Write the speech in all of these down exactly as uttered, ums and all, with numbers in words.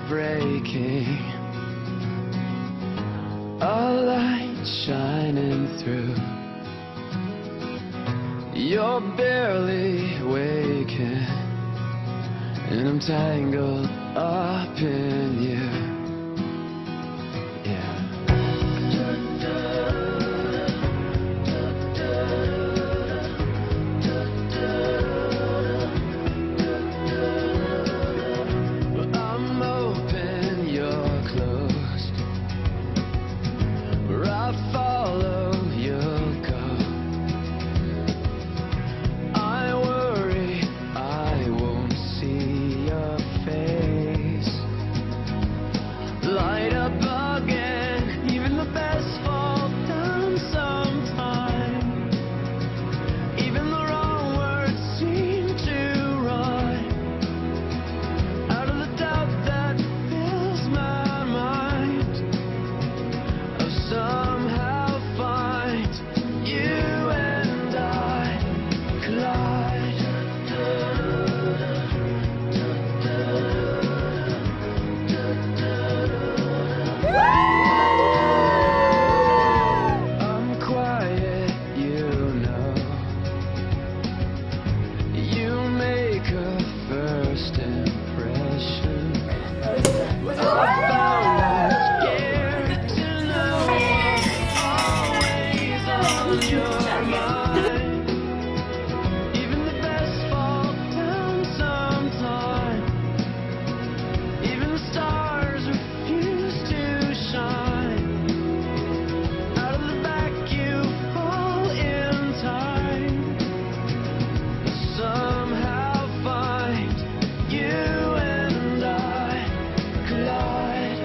breaking, a light shining through. You're barely waking, and I'm tangled up in you. Yeah. I'm open, you're closed. Where I follow, you'll go. I worry I won't see your face. Light up again, even the best fall down sometime. Even the wrong words seem to rhyme. Out of the doubt that fills my mind, I'll somehow find you and I collide. I'm quiet, you know. You make a first impression. I found I'm scared to know always on your mind. Even the best fall down sometime. Even the stars refuse to shine. Out of the back you fall in time. Somehow find you and I collide.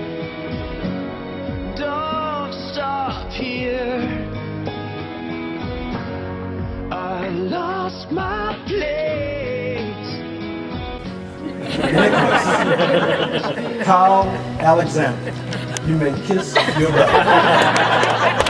Don't stop here. I lost my place. Kyle Alexander, you may kiss your brother.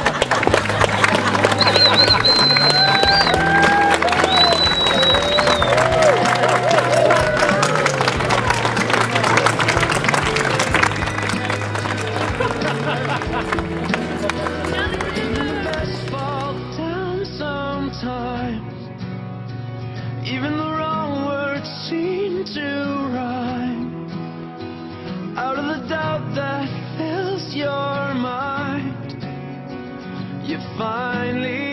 Best fall down sometimes. Even the wrong words seem to rhyme. Out of the doubt that fills your mind, you finally